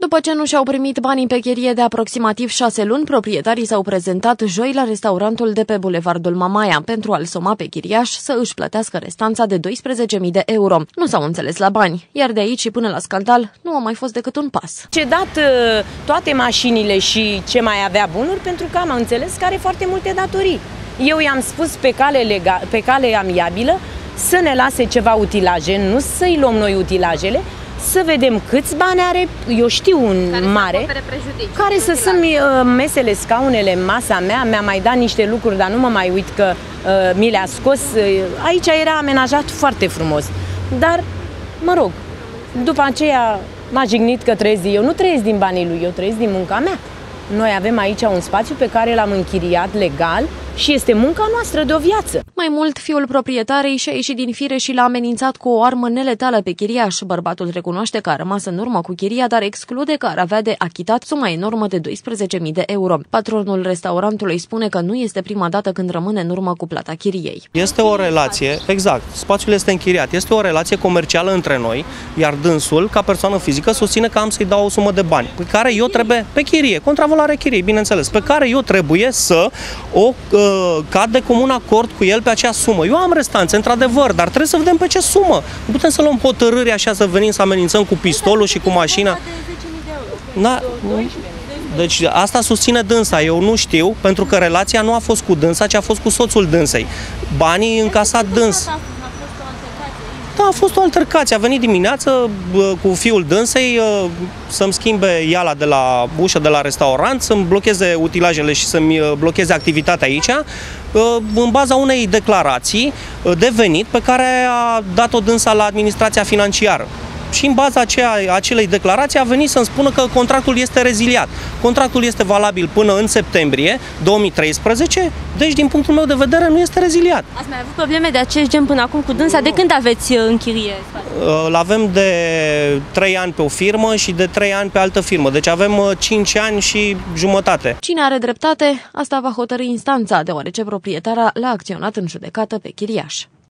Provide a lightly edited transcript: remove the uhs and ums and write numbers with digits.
După ce nu și-au primit banii pe chirie de aproximativ 6 luni, proprietarii s-au prezentat joi la restaurantul de pe Bulevardul Mamaia pentru a-l soma pe chiriaș să își plătească restanța de 12.000 de euro. Nu s-au înțeles la bani, iar de aici și până la scandal nu a mai fost decât un pas. Cedat toate mașinile și ce mai avea bunuri pentru că am înțeles că are foarte multe datorii. Eu i-am spus pe cale amiabilă să ne lase ceva utilaje, nu să-i luăm noi utilajele, să vedem câți bani are, eu știu un mare, care să sunt mesele, scaunele, masa mea, mi-a mai dat niște lucruri, dar nu mă mai uit că mi le-a scos. Aici era amenajat foarte frumos, dar, mă rog, după aceea m-a jignit că eu nu trăiesc din banii lui, eu trăiesc din munca mea. Noi avem aici un spațiu pe care l-am închiriat legal și este munca noastră de o viață. Mai mult, fiul proprietarei și-a ieșit din fire și l-a amenințat cu o armă neletală pe chiriaș. Bărbatul recunoaște că a rămas în urmă cu chiria, dar exclude că ar avea de achitat suma enormă de 12.000 de euro. Patronul restaurantului spune că nu este prima dată când rămâne în urmă cu plata chiriei. Este o relație, exact, spațiul este închiriat, este o relație comercială între noi, iar dânsul, ca persoană fizică, susține că am să-i dau o sumă de bani, pe care eu trebuie, pe chirie, contravaloare chiriei, bineînțeles, pe care eu trebuie să o cad de comun acord cu el pe acea sumă. Eu am restanțe, într-adevăr, dar trebuie să vedem pe ce sumă. Nu putem să luăm hotărâri așa, să venim să amenințăm cu pistolul și cu mașina. Deci asta susține dânsa, eu nu știu, pentru că relația nu a fost cu dânsa, ci a fost cu soțul dânsei. Banii încasat dâns. Da, a fost o altercație. A venit dimineață cu fiul dânsei să-mi schimbe iala de la ușă de la restaurant, să-mi blocheze utilajele și să-mi blocheze activitatea aici, în baza unei declarații de venit pe care a dat-o dânsa la administrația financiară. Și în baza acelei declarații a venit să-mi spună că contractul este reziliat. Contractul este valabil până în septembrie 2013, deci din punctul meu de vedere nu este reziliat. Ați mai avut probleme de acest gen până acum cu dânsa? De când aveți în chirie? Îl avem de 3 ani pe o firmă și de 3 ani pe altă firmă, deci avem 5 ani și jumătate. Cine are dreptate, asta va hotărî instanța, deoarece proprietara l-a acționat în judecată pe chiriaș.